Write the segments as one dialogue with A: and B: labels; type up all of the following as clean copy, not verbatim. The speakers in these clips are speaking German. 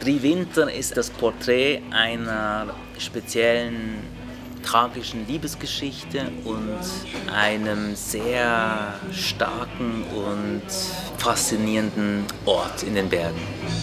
A: Drei Winter ist das Porträt einer speziellen tragischen Liebesgeschichte und einem sehr starken und faszinierenden Ort in den Bergen.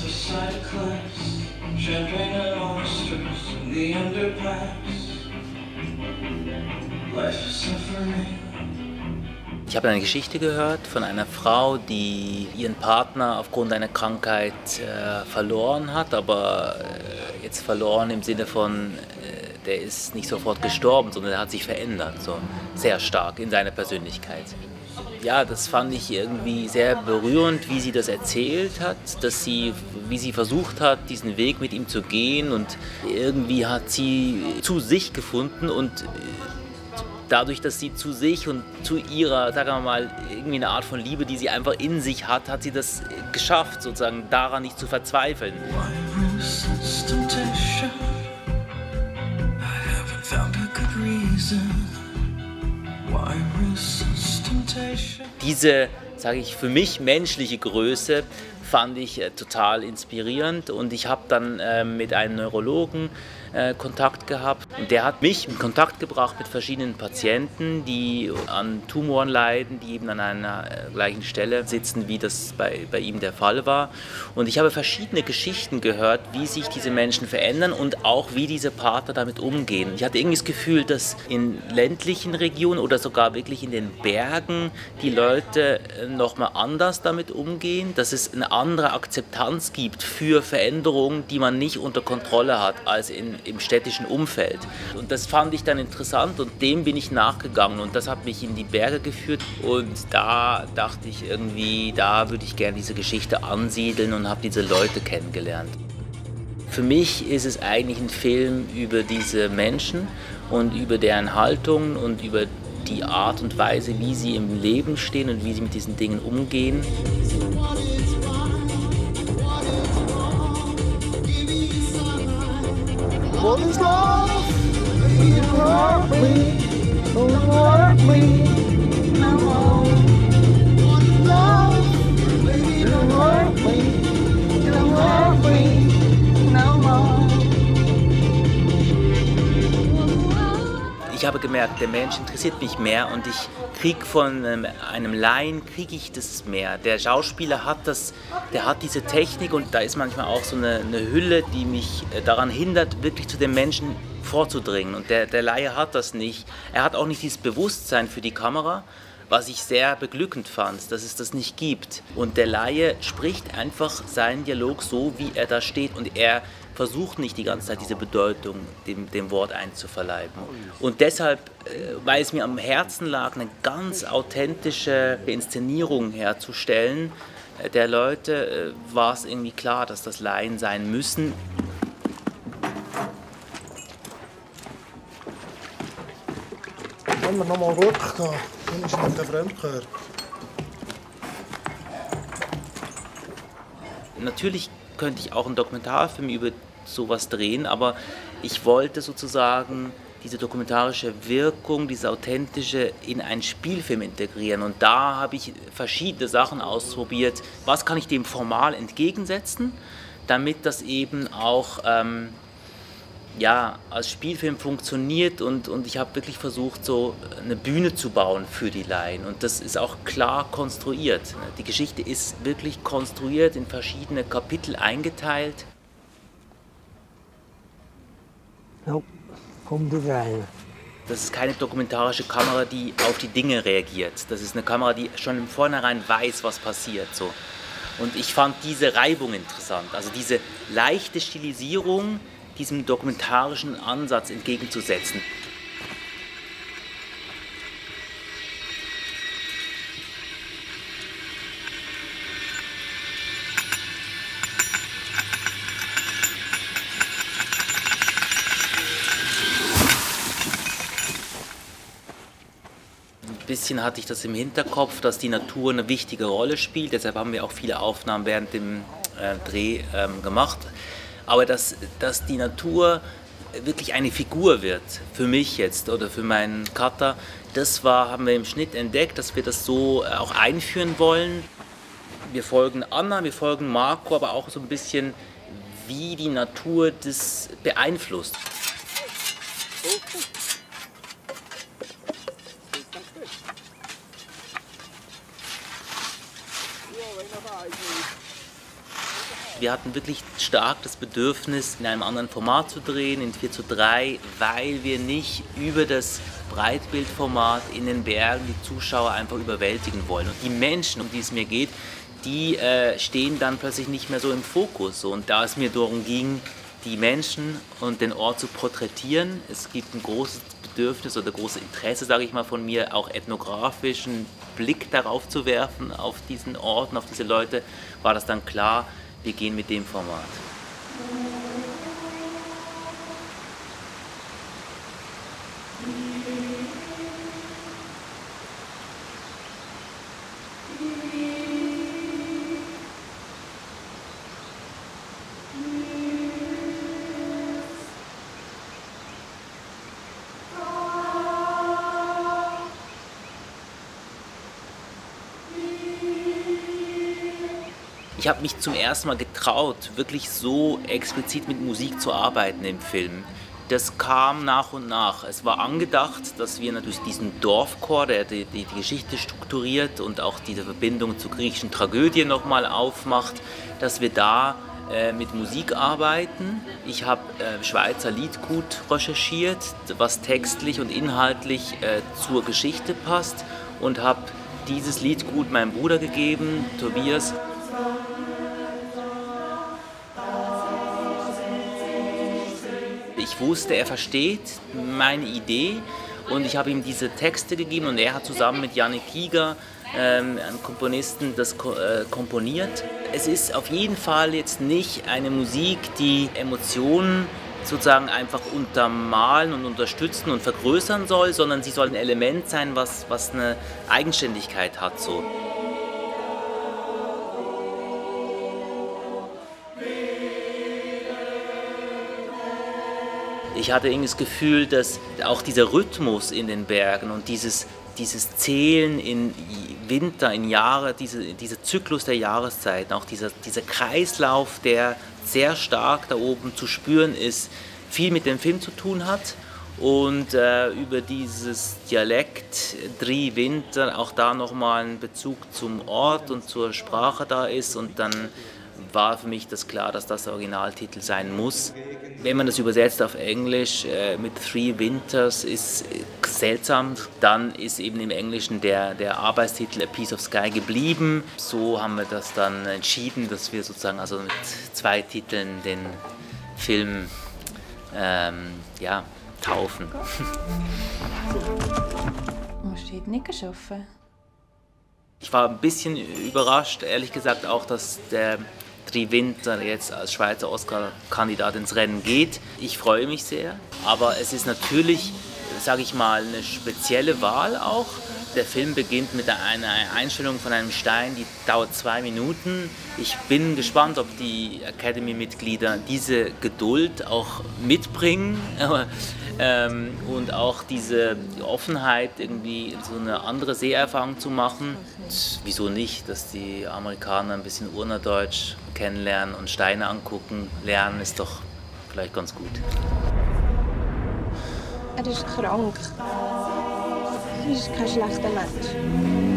A: Ich habe eine Geschichte gehört von einer Frau, die ihren Partner aufgrund einer Krankheit verloren hat, aber jetzt verloren im Sinne von, der ist nicht sofort gestorben, sondern er hat sich verändert, so sehr stark in seiner Persönlichkeit. Ja, das fand ich irgendwie sehr berührend, wie sie das erzählt hat, wie sie versucht hat, diesen Weg mit ihm zu gehen, und irgendwie hat sie zu sich gefunden, und dadurch, dass sie zu sich und zu ihrer, sagen wir mal, irgendwie eine Art von Liebe, die sie einfach in sich hat, hat sie das geschafft, sozusagen daran nicht zu verzweifeln. Diese, sage ich, für mich menschliche Größe fand ich total inspirierend, und ich habe dann mit einem Neurologen Kontakt gehabt, und der hat mich in Kontakt gebracht mit verschiedenen Patienten, die an Tumoren leiden, die eben an einer gleichen Stelle sitzen, wie das bei ihm der Fall war. Und ich habe verschiedene Geschichten gehört, wie sich diese Menschen verändern und auch wie diese Partner damit umgehen. Ich hatte irgendwie das Gefühl, dass in ländlichen Regionen oder sogar wirklich in den Bergen die Leute nochmal anders damit umgehen, dass es eine andere Akzeptanz gibt für Veränderungen, die man nicht unter Kontrolle hat, als im städtischen Umfeld. Und das fand ich dann interessant, und dem bin ich nachgegangen, und das hat mich in die Berge geführt, und da dachte ich irgendwie, da würde ich gerne diese Geschichte ansiedeln, und habe diese Leute kennengelernt. Für mich ist es eigentlich ein Film über diese Menschen und über deren Haltung und über die Art und Weise, wie sie im Leben stehen und wie sie mit diesen Dingen umgehen.
B: What is love? You hurt me, don't hurt me no more. What is love? You hurt me, don't hurt me no more.
A: Ich habe gemerkt, der Mensch interessiert mich mehr, und ich kriege von einem Laien das mehr. Der Schauspieler hat diese Technik, und da ist manchmal auch so eine Hülle, die mich daran hindert, wirklich zu dem Menschen vorzudringen. Und der Laie hat das nicht. Er hat auch nicht dieses Bewusstsein für die Kamera, was ich sehr beglückend fand, dass es das nicht gibt. Und der Laie spricht einfach seinen Dialog so, wie er da steht, und er versucht nicht die ganze Zeit diese Bedeutung dem Wort einzuverleiben. Und deshalb, weil es mir am Herzen lag, eine ganz authentische Inszenierung herzustellen der Leute, war es irgendwie klar, dass das Laien sein müssen.
B: Wenn wir nochmal rückgehen, dann ist noch der Fremdkörper.
A: Natürlich könnte ich auch einen Dokumentarfilm über sowas drehen, aber ich wollte sozusagen diese dokumentarische Wirkung, diese authentische, in einen Spielfilm integrieren. Und da habe ich verschiedene Sachen ausprobiert. Was kann ich dem formal entgegensetzen, damit das eben auch ja, als Spielfilm funktioniert, und ich habe wirklich versucht, so eine Bühne zu bauen für die Laien, und das ist auch klar konstruiert. Die Geschichte ist wirklich konstruiert, in verschiedene Kapitel eingeteilt.
C: Ja, komm du rein.
A: Das ist keine dokumentarische Kamera, die auf die Dinge reagiert. Das ist eine Kamera, die schon im Vornherein weiß, was passiert. So. Und ich fand diese Reibung interessant, also diese leichte Stilisierung, diesem dokumentarischen Ansatz entgegenzusetzen. Ein bisschen hatte ich das im Hinterkopf, dass die Natur eine wichtige Rolle spielt. Deshalb haben wir auch viele Aufnahmen während dem Dreh gemacht. Aber dass die Natur wirklich eine Figur wird, für mich jetzt oder für meinen Cutter, haben wir im Schnitt entdeckt, dass wir das so auch einführen wollen. Wir folgen Anna, wir folgen Marco, aber auch so ein bisschen, wie die Natur das beeinflusst. Wir hatten wirklich stark das Bedürfnis, in einem anderen Format zu drehen, in 4:3, weil wir nicht über das Breitbildformat in den Bergen die Zuschauer einfach überwältigen wollen. Und die Menschen, um die es mir geht, die stehen dann plötzlich nicht mehr so im Fokus. Und da es mir darum ging, die Menschen und den Ort zu porträtieren, es gibt ein großes Bedürfnis oder großes Interesse, sage ich mal, von mir, auch ethnografischen Blick darauf zu werfen, auf diesen Ort und auf diese Leute, war das dann klar, wir gehen mit dem Format. Ich habe mich zum ersten Mal getraut, wirklich so explizit mit Musik zu arbeiten im Film. Das kam nach und nach. Es war angedacht, dass wir natürlich diesen Dorfchor, der die Geschichte strukturiert und auch diese Verbindung zur griechischen Tragödie nochmal aufmacht, dass wir da mit Musik arbeiten. Ich habe Schweizer Liedgut recherchiert, was textlich und inhaltlich zur Geschichte passt, und habe dieses Liedgut meinem Bruder gegeben, Tobias. Ich wusste, er versteht meine Idee, und ich habe ihm diese Texte gegeben, und er hat zusammen mit Yannick Giger, einem Komponisten, das komponiert. Es ist auf jeden Fall jetzt nicht eine Musik, die Emotionen sozusagen einfach untermalen und unterstützen und vergrößern soll, sondern sie soll ein Element sein, was eine Eigenständigkeit hat. So. Ich hatte irgendwie das Gefühl, dass auch dieser Rhythmus in den Bergen und dieses Zählen in Winter, in Jahre, dieser Zyklus der Jahreszeiten, auch dieser Kreislauf, der sehr stark da oben zu spüren ist, viel mit dem Film zu tun hat. Und über dieses Dialekt Dri Winter auch da nochmal ein Bezug zum Ort und zur Sprache da ist, und dann war für mich das klar, dass das der Originaltitel sein muss. Wenn man das übersetzt auf Englisch mit Three Winters, ist seltsam. Dann ist eben im Englischen der Arbeitstitel A Piece of Sky geblieben. So haben wir das dann entschieden, dass wir sozusagen also mit 2 Titeln den Film taufen.
D: Musst du heute nicht arbeiten?
A: Ich war ein bisschen überrascht, ehrlich gesagt, auch, dass der Dri Winter jetzt als Schweizer Oscar-Kandidat ins Rennen geht. Ich freue mich sehr, aber es ist natürlich, sage ich mal, eine spezielle Wahl auch. Der Film beginnt mit einer Einstellung von einem Stein, die dauert 2 Minuten. Ich bin gespannt, ob die Academy-Mitglieder diese Geduld auch mitbringen und auch diese Offenheit, irgendwie so eine andere Seherfahrung zu machen. Wieso nicht, dass die Amerikaner ein bisschen Urnerdeutsch kennenlernen und Steine angucken, lernen, ist doch vielleicht ganz gut.
D: Er ist krank. Er ist kein schlechter Mensch.